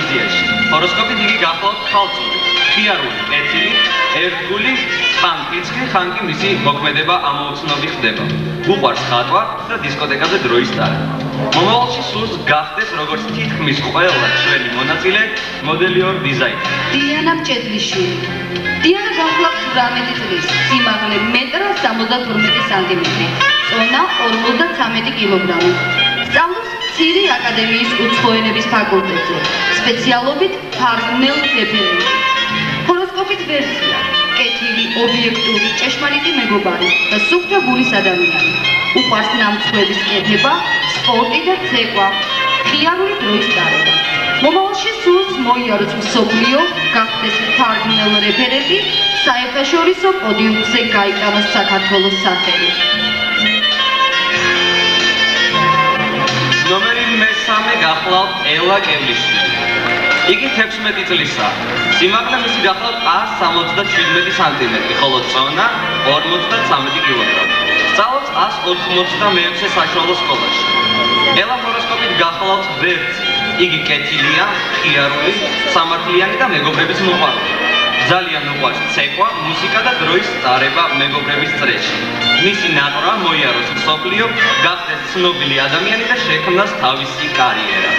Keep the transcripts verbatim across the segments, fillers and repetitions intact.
გიმნაზიაში. ჰოროსკოპით იგი გახლავთ ხალხური, ხიარული, კეთილი, ერთგული, ხან კიცხი, ხან კი მისი მოქმედება ამოუცნობი ხდება. უყვარს ხატვა და დისკოტეკაზე დროის ტარება. მომავალში სურს გახდეს როგორც თითქმის ყველა ჩვენი მონაწილე მოდელი ორ დიზაინერი. დიანა მჭედლიშვილი. დიანა გახლავთ ოცდაათი წლის, სიმაღლე მეტრი სამოცდათორმეტი სანტიმეტრი, წონა ორმოცდათვრამეტი კილოგრამი. სწავლობს მცირე აკადემიის უცხოენების ფაკულტეტზე, სპეციალობით თარგმნელ რეფერენტი. ჰოროსკოპით ვერსია, კეთილი, ობიექტური, ჭეშმარიტი მეგობარი და სუფთა გულის ადამიანი. უყვარს ნამცხვების კეთება, სპორტი და ცეკვა, ხიარული დროის ტარება. მომავალში სურს მოიაროს მსოფლიო, გახდეს თარგმნელ რეფერენტი, საერთაშორისო პოდიუმზე გაიტანოს საქართველოს სახელი. ნომერი მესამე გახლავთ ელა კევლიშვილი. იგი თექვსმეტი წლისაა. სიმაღლე მისი გახლავთ ას სამოცდაშვიდმეტი სანტიმეტრი, ხოლო წონა ორმოცდათვრამეტი კილოგრამი. სწავლობს ას ოთხმოცდამეექვსე საშუალო სკოლაში. ელა ჰოროსკოპით გახლავთ ვერძი. იგი კეთილია, ხიარული, სამართლიანი და მეგობრების მოყვარული. ძალიან უყვარს ცეკვა, მუსიკა და დროის ტარება მეგობრების წრეში. მისი ნაყრა მოიაროს მსოფლიო, გახდეს ცნობილი ადამიანი და შექმნას თავისი კარიერა.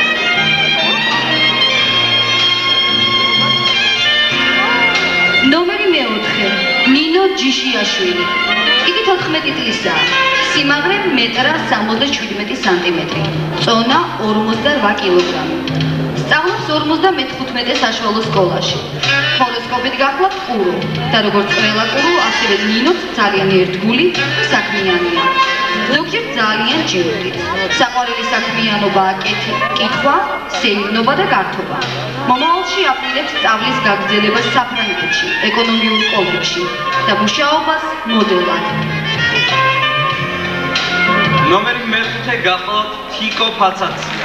ნომერი მეოთხე, ნინო ჯიშიაშვილი. იგი თოთხმეტი წლისაა. სიმაღლე მეტრი სამოცდაშვიდმეტი სანტიმეტრი, წონა ორმოცდარვა კილოგრამი. სწავლობს ორმოცდამეთხუთმეტე საშუალო სკოლაში. ჰოროსკოპით გახლავთ ყურო და როგორც ყველა ყურო, ასევე ნინოც ძალიან ერთგული და საქმიანია. ზოგჯერ ძალიან ჯილდით. საყვარელი საქმიანობაა კითხვა, სეირნობა და გართობა. მომავალში აპირებს სწავლის გაგრძელებას საფრანგეთში, ეკონომიურ კოლეჯში და მუშაობას მოდელად. ნომერი მეხუთე გახლავთ თიკო ფაცაცია.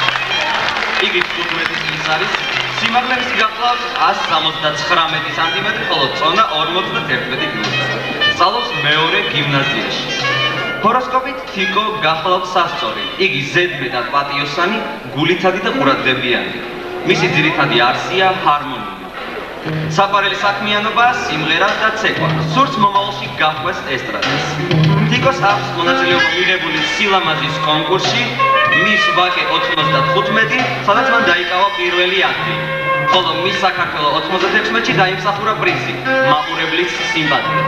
იგი თხუთმეტი წლის არის. სიმაღლე მისი გახლავთ ას სამოცდაცხრამეტი სანტიმეტრი, ხოლო წონა ორმოცდაერთმეტი კილოგრამი. სწავლობს მეორე გიმნაზიაში. ჰოროსკოპით თიკო გახლავთ სასწორი. იგი ზედმეტად პატიოსანი, გულითადი და ყურადღებიანი. მისი ძირითადი არსია ჰარმონია. საყვარელი საქმიანობაა სიმღერა და ცეკვა. სურს მომავალში გაჰყვეს ესტრადას. თიკოს აქვს მონაწილეობა მიღებული სილამაზის კონკურსში, მის ვაკე ოთხმოცდათხუთმეტი, სადაც მან დაიკავა პირველი ადგილი. ხოლო მის საქართველოს ოთხმოცდათექვსმეტში დაიმსახურა პრიზი, მაყურებლის სიმპათია.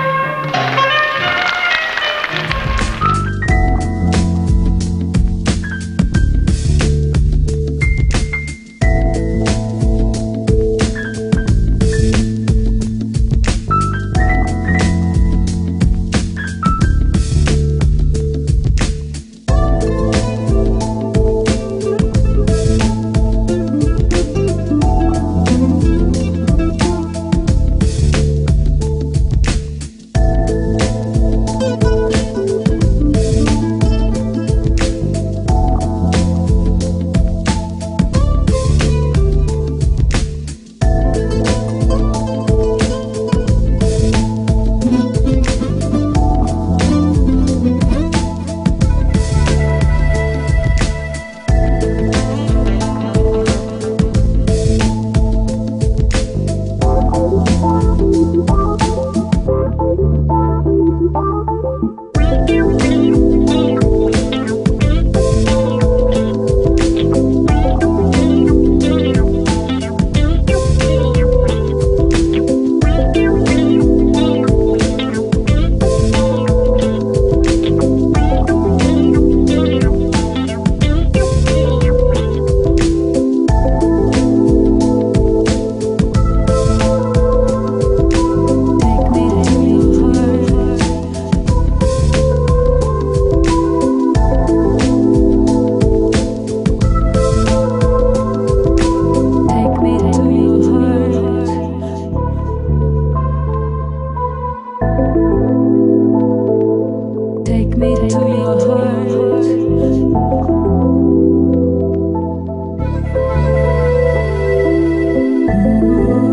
Take me to your heart.